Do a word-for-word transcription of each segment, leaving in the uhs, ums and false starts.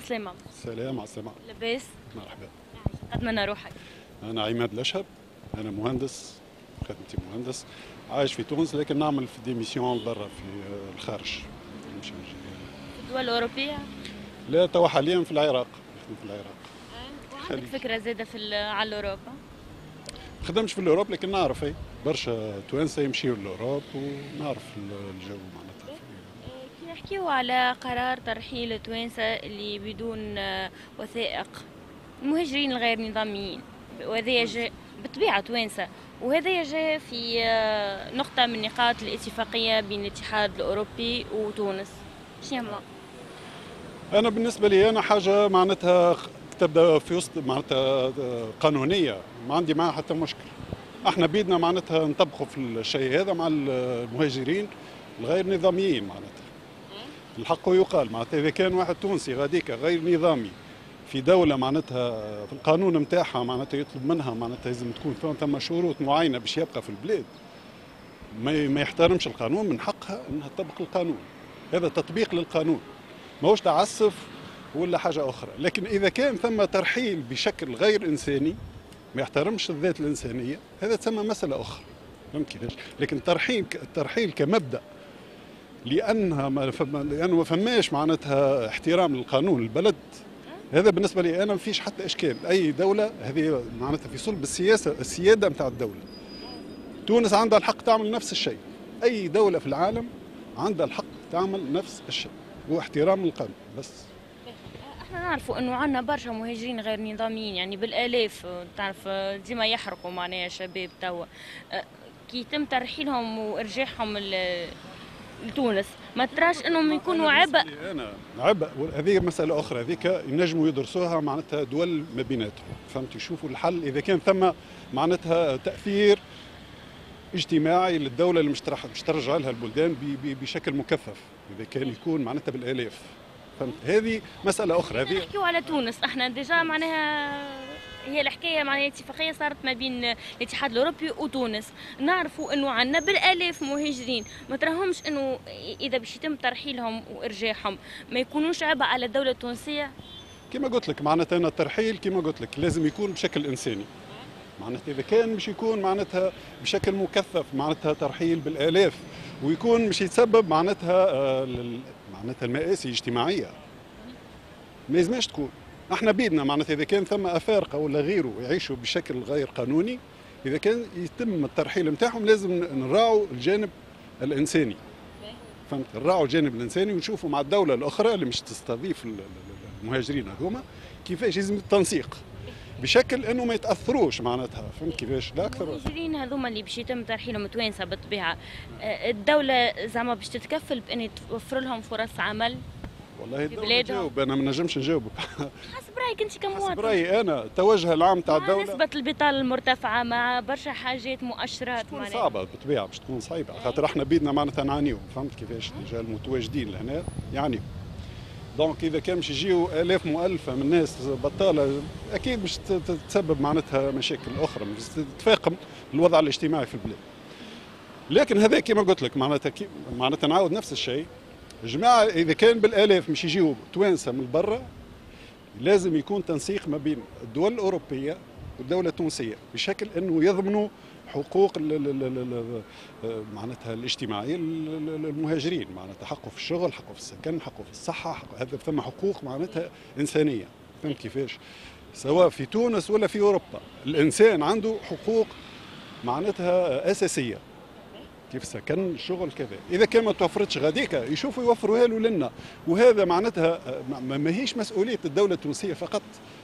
عالسلامة. سلام على السماء. لاباس؟ مرحبا. أتمنى روحك. أنا عماد الأشهب، أنا مهندس، خدمتي مهندس، عايش في تونس لكن نعمل في ديميسيون برا في الخارج. مش نجي. في الدول الأوروبية؟ لا توا حاليا في العراق، نخدم في العراق. وعندك خليج. فكرة زادة في ال- على أوروبا؟ ما خدمش في الأوروب لكن نعرف أي برشا توانسة يمشيوا للأوروب ونعرف الجو معناتها. كي نحكيو على قرار ترحيل التوانسة اللي بدون آه، وثائق، المهاجرين الغير نظاميين، وهذا جاء بالطبيعة توانسة، وهذا جاء في آه، نقطة من نقاط الاتفاقية بين الاتحاد الأوروبي وتونس. شنو هما؟ أنا بالنسبة لي أنا حاجة معناتها تبدأ في وسط معناتها قانونية، ما عندي معها حتى مشكل. احنا بيدنا معناتها نطبقوا في الشيء هذا مع المهاجرين الغير نظاميين معناتها. الحق يقال معناتها إذا كان واحد تونسي غاديكا غير نظامي في دولة معناتها في القانون نتاعها معناتها يطلب منها معناتها لازم تكون ثم شروط معينة باش يبقى في البلاد، ما ما يحترمش القانون، من حقها انها تطبق القانون. هذا تطبيق للقانون، ماهوش تعسف ولا حاجة أخرى. لكن إذا كان ثم ترحيل بشكل غير إنساني ما يحترمش الذات الإنسانية، هذا تسمى مسألة أخرى. فهمت كيفاش؟ لكن الترحيل الترحيل كمبدأ لأنها ما فما لأنه ما فماش معناتها احترام للقانون البلد، هذا بالنسبة لي أنا ما فيش حتى إشكال. أي دولة هذه معناتها في صلب السياسة السيادة نتاع الدولة. تونس عندها الحق تعمل نفس الشيء، أي دولة في العالم عندها الحق تعمل نفس الشيء، هو احترام القانون بس. احنا نعرفوا انه عندنا برشا مهاجرين غير نظاميين، يعني بالالاف، تعرف ديما يحرقوا معناها شباب توا. أه، كي يتم ترحيلهم وارجاعهم ل- لتونس، ما تراش انهم يكونوا عبء؟ انا عبء، هذه مساله اخرى، هذيك ينجموا يدرسوها معناتها دول ما بيناتهم، فهمت، يشوفوا الحل اذا كان ثم معناتها تاثير اجتماعي للدوله اللي مش مش ترجع لها البلدان ب- ب- بشكل مكثف، اذا كان يكون معناتها بالالاف، فهمت. هذه مساله اخرى. هذه نحكيو على تونس، احنا ديجا معناها هي الحكايه معناها اتفاقيه صارت ما بين الاتحاد الاوروبي وتونس، نعرفوا انه عندنا بالالاف مهاجرين، ما تراهمش انه اذا باش يتم ترحيلهم وارجاعهم ما يكونوش عبء على الدوله التونسيه؟ كما قلت لك معناتها أنا الترحيل كما قلت لك لازم يكون بشكل إنساني، معناتها إذا كان مش يكون معناتها بشكل مكثف معناتها ترحيل بالآلاف ويكون مش يتسبب معناتها آه، لل- معناتها المآسي الاجتماعية، ما لازمش تكون. احنا بيدنا معناتها إذا كان ثم أفارقة ولا غيره يعيشوا بشكل غير قانوني، إذا كان يتم الترحيل نتاعهم لازم نراعوا الجانب الإنساني، فهمت، نراعوا الجانب الإنساني ونشوفوا مع الدولة الأخرى اللي مش تستضيف ال- ال- المهاجرين هذوما كيفاش لازم التنسيق بشكل انه ما يتاثروش معناتها، فهمت كيفاش، لا اكثر. المهاجرين هذوما اللي باش يتم ترحيلهم توانسه بالطبيعه، آه، الدوله زعما باش تتكفل بان توفر لهم فرص عمل؟ والله الدولة بلادهم. تجاوب، انا ما نجمش نجاوبك. حسب رايك انت حسب كمواطن؟ رايي انا التوجه العام تاع مع الدوله نسبة البطالة المرتفعة، مع برشا حاجات مؤشرات تكون معناها. صعبه بالطبيعه، باش تكون صعيبه خاطر احنا بيدنا معناتها نعانيو، فهمت كيفاش، الرجال المتواجدين لهنا يعنيو. دونك اذا كان باش يجيو الاف مؤلفه من الناس بطاله اكيد باش ت- ت- تسبب معناتها مشاكل اخرى، باش تتفاقم الوضع الاجتماعي في البلاد. لكن هذا كما قلت لك معناتها كي معناتها نعاود نفس الشيء، جماعة إذا كان بالآلاف مش يجيوا توانسة من برا، لازم يكون تنسيق ما بين الدول الأوروبية والدولة التونسية بشكل أنه يضمنوا حقوق ال ال ال ال معناتها الاجتماعية للمهاجرين، معناتها حقه في الشغل، حقه في السكن، حقه في الصحة، حقه هذا ثم حقوق معناتها إنسانية، فهمت كيفاش؟ سواء في تونس ولا في أوروبا، الإنسان عنده حقوق معناتها أساسية، كيف سكن شغل كذا. اذا كان ما توفرتش غاديك يشوفوا يوفروها له لنا، وهذا معناتها ما ما هيش مسؤوليه الدوله التونسيه فقط.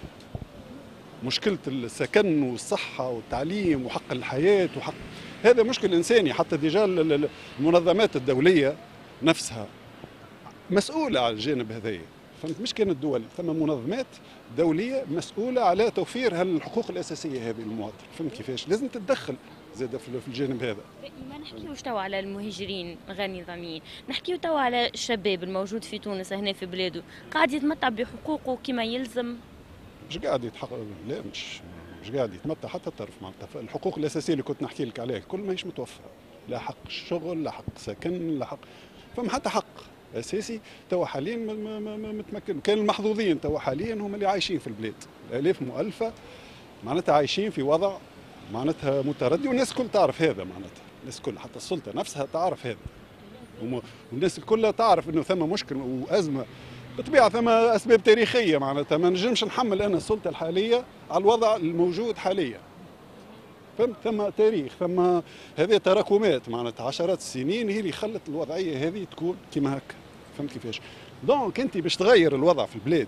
مشكله السكن والصحه والتعليم وحق الحياه وحق، هذا مشكل انساني. حتى ديجا ال- ال- المنظمات الدوليه نفسها مسؤوله على الجانب هذايا، فهمت، مش كانت الدول، ثم منظمات دوليه مسؤوله على توفير هالحقوق الاساسيه هذه للمواطن، فهمت كيفاش، لازم تتدخل زاد في في الجانب هذا. ما نحكيوش توا على المهاجرين غير نظاميين، نحكيو توا على الشباب الموجود في تونس هنا في بلاده، قاعد يتمتع بحقوقه كما يلزم. مش قاعد يتحقق، لا مش مش قاعد يتمتع حتى الطرف معناتها. الحقوق الاساسيه اللي كنت نحكي لك عليها الكل ماهيش متوفره، لا حق الشغل، لا حق سكن، لا حق، فما حتى حق، اساسي توا حاليا متمكن. كان المحظوظين توا حاليا هم اللي عايشين في البلاد، الالاف مؤلفه معناتها عايشين في وضع معناتها متردي، والناس الكل تعرف هذا، معناتها الناس الكل حتى السلطه نفسها تعرف هذا، والناس الكل تعرف انه ثم مشكل وازمه. بالطبيعه ثم اسباب تاريخيه، معناتها ما نجمش نحمل انا السلطه الحاليه على الوضع الموجود حاليا. فهمت؟ ثم تاريخ، ثم هذه تراكمات معناتها عشرات السنين هي اللي خلت الوضعيه هذه تكون كما هكا. فهمت كيفاش؟ دونك انت باش تغير الوضع في البلاد،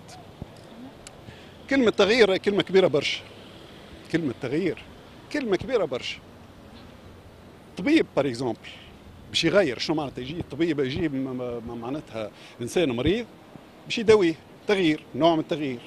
كلمه تغيير كلمه كبيره برشا. كلمه تغيير كلمه كبيره برشا. طبيب بار اكزومبل باش يغير، شنو معناتها يجي الطبيب يجيب معناتها انسان مريض باش يداويه، تغيير، نوع من التغيير.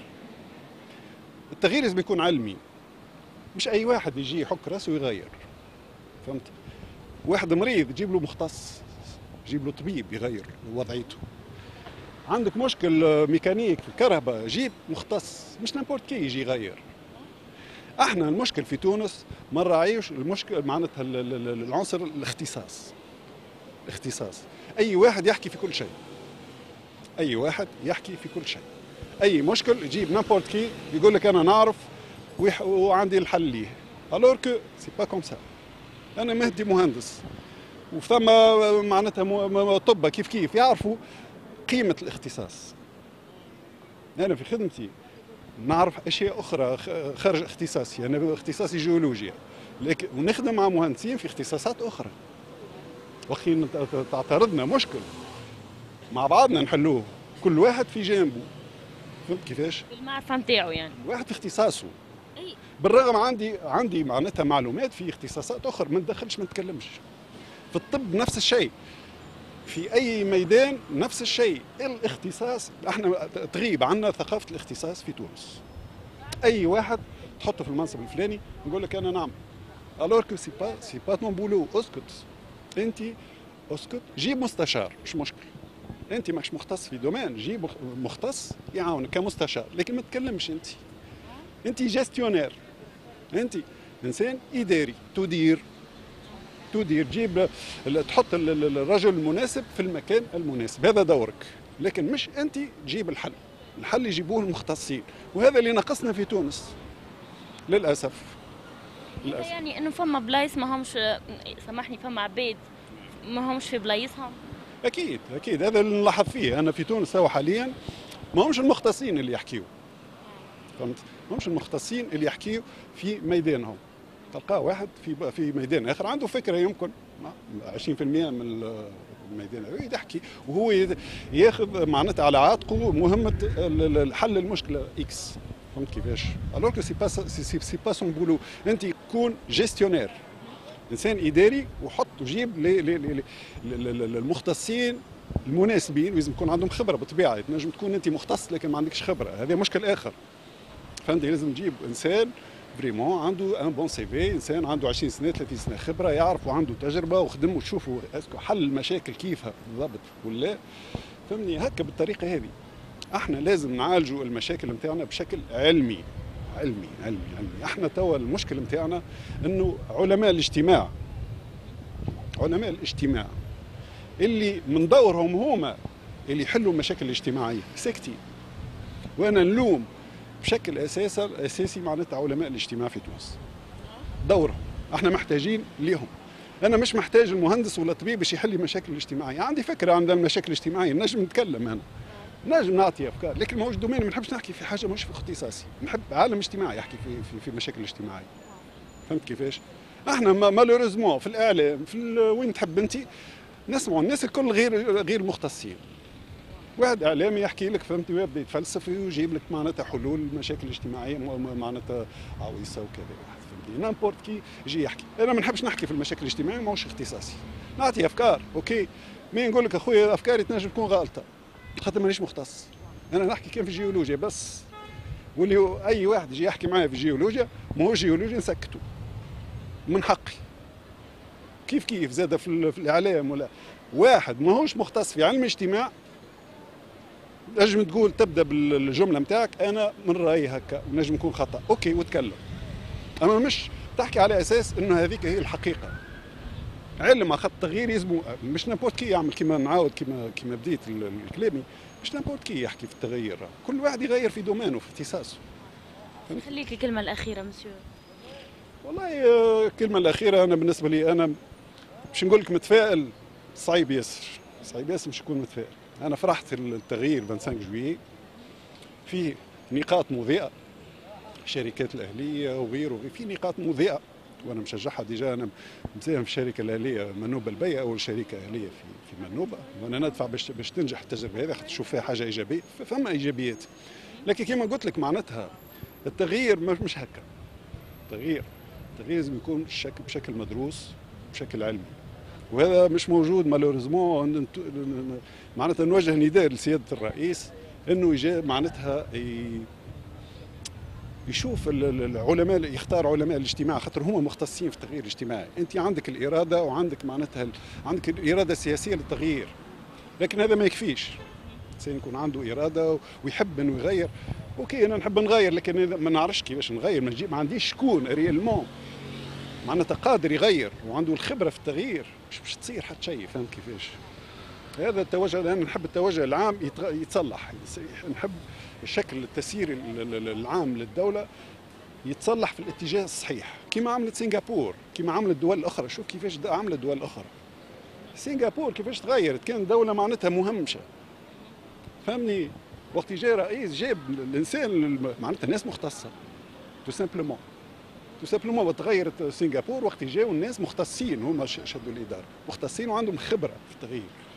التغيير لازم يكون علمي، مش اي واحد يجي يحك راسه ويغير. فهمت؟ واحد مريض جيب له مختص، جيب له طبيب يغير وضعيته. عندك مشكل ميكانيك في الكهرباء، جيب مختص، مش نامبورت كي يجي يغير. احنا المشكل في تونس ما نراعيوش المشكل معناتها العنصر الاختصاص. اختصاص، اي واحد يحكي في كل شيء. اي واحد يحكي في كل شيء. اي مشكل يجيب نامبورت كي يقول لك انا نعرف وعندي الحل ليه. الور كو سي با كوم سا. انا مهدي مهندس وثم معناتها طب كيف كيف يعرفوا قيمه الاختصاص. انا في خدمتي نعرف اشياء اخرى خارج اختصاصي، انا اختصاصي جيولوجيا، لكن ونخدم مع مهندسين في اختصاصات اخرى. وخي تعترضنا مشكل مع بعضنا نحلوه، كل واحد في جانبه. فهمت كيفاش؟ بالمعرفه نتاعو يعني. واحد في اختصاصه. اي بالرغم عندي عندي معناتها معلومات في اختصاصات اخرى ما ندخلش ما نتكلمش. في الطب نفس الشيء. في اي ميدان نفس الشيء، الاختصاص احنا تغيب عنا ثقافه الاختصاص في تونس. اي واحد تحطه في المنصب الفلاني يقول لك انا نعم. الور كو سي با سي با تون بولو. اسكت انت، اسكت، جيب مستشار مش مشكل. انت ماكش مختص في دومين، جيب مختص يعاونك كمستشار، لكن ما تتكلمش. انت انت جاستيونير، انت انسان اداري، تدير تدير جيب تحط الرجل المناسب في المكان المناسب، هذا دورك. لكن مش انت تجيب الحل، الحل يجيبوه المختصين، وهذا اللي ناقصنا في تونس للاسف. للاسف يعني انه فما بلايص ما همش، سامحني، فما عباد ما همش في بلايصهم. اكيد اكيد هذا اللي نلاحظ فيه. انا في تونس هو حاليا ما همش المختصين اللي يحكيوا. فهمت؟ ما همش المختصين اللي يحكيوا في ميدانهم. تلقاه واحد في في ميدان اخر عنده فكره يمكن عشرين بالمئة من الميدان يحكي، وهو ياخذ معناتها على عاتقه مهمه حل المشكله اكس. فهمت كيفاش؟ الوغ كو سي با سي با سون بولو. انت تكون جيستيونير، انسان اداري، وحط وجيب للمختصين المناسبين، ولازم يكون عندهم خبره. بالطبيعه تنجم تكون انت مختص لكن ما عندكش خبره، هذا مشكل اخر. فهمت؟ لازم تجيب انسان فريمون عنده ان بون سي في، انسان عنده عشرين سنه ثلاثين سنه خبره، يعرف وعنده تجربه وخدم، وتشوفوا اسكو حل المشاكل كيفها بالضبط ولا. فهمني؟ هكا بالطريقه هذه. احنا لازم نعالجوا المشاكل نتاعنا بشكل علمي علمي علمي علمي. احنا توا المشكل نتاعنا انه علماء الاجتماع علماء الاجتماع اللي من دورهم هما اللي يحلوا المشاكل الاجتماعيه ساكتين. وانا نلوم بشكل اساسي اساسي معناتها علماء الاجتماع في تونس. دورهم احنا محتاجين ليهم. انا مش محتاج المهندس ولا الطبيب باش يحل لي المشاكل الاجتماعيه، عندي فكره عن المشاكل الاجتماعيه، نجم نتكلم انا، نجم نعطي افكار، لكن ماهوش دومين. ما نحبش نحكي في حاجه مش في اختصاصي، نحب عالم اجتماعي يحكي في في, في مشاكل اجتماعيه. فهمت كيفاش؟ احنا مالوريزمون في الاعلام في وين تحب انت نسمعوا الناس الكل غير غير مختصين. واحد اعلامي يحكي لك، فهمتي، ويبدا يتفلسف ويجيب لك معناتها حلول مشاكل اجتماعيه معناتها عويصه وكذا. فهمتي؟ نامبورت كي يجي يحكي. انا ما نحبش نحكي في المشاكل الاجتماعيه، ماهوش اختصاصي. نعطي افكار اوكي، مي نقول لك اخويا افكاري تنجم تكون غلطه خاطر مانيش مختص. انا نحكي كان في الجيولوجيا بس، واللي هو اي واحد يجي يحكي معايا في الجيولوجيا ماهوش جيولوجيا نسكته من حقي. كيف كيف زاد في, في الاعلام ولا واحد ماهوش مختص في علم الاجتماع نجم تقول تبدا بالجمله نتاعك انا من رايي هكا، ونجم يكون خطا اوكي وتكلم، اما مش تحكي على اساس انه هذيك هي الحقيقه. علم اخذ التغيير يلزمو، مش نابورت كي يعمل كيما نعاود كيما كيما بديت كلامي، مش نابورت كي يحكي في التغيير، كل واحد يغير في دومينه في اختصاصه. خليك الكلمه الاخيره مسيو. والله الكلمه الاخيره انا بالنسبه لي انا باش نقول لك متفائل، صعيب ياسر صعيب ياسر مش نكون متفائل. انا فرحت التغيير خمسة وعشرين جويي في نقاط مضيئه، الشركات الاهليه وغيره في نقاط مضيئه وانا مشجعها ديجا. انا مساهم في الشركه الاهليه منوبه البيئه، اول شركه اهليه في في منوبه، وانا ندفع باش باش تنجح التجربه هذه، تشوف فيها حاجه ايجابيه، فما ايجابيات. لكن كما قلت لك معناتها التغيير مش هكا. التغيير التغيير لازم يكون بشكل بشكل مدروس بشكل علمي، وهذا مش موجود مالوريزمون. معناتها نوجه نداء لسياده الرئيس انه يجي معناتها يشوف العلماء، يختار علماء الاجتماع، خاطر هما مختصين في التغيير الاجتماعي. انت عندك الاراده وعندك معناتها عندك الاراده السياسيه للتغيير، لكن هذا ما يكفيش. الانسان يكون عنده اراده ويحب انه يغير. اوكي انا نحب نغير، لكن ما نعرفش كيفاش نغير، ما, ما عنديش شكون ريالمون معناتها قادر يغير وعنده الخبره في التغيير، مش باش تصير حتى شيء. فهمت كيفاش؟ هذا التوجه، لان نحب التوجه العام يتصلح، نحب الشكل التسييري العام للدوله يتصلح في الاتجاه الصحيح، كما عملت سنغافور، كما عملت الدول الاخرى. شوف كيفاش عملت الدول الاخرى. سنغافور كيفاش تغيرت، كانت دوله معناتها مهمشه. فهمني؟ وقت جاء رئيس جاب الانسان معناتها ناس مختصه، تو سامبلومون تو سامبلومون. وتغيرت سنغافور وقت جاوا الناس مختصين، هما شدوا الاداره، مختصين وعندهم خبره في التغيير.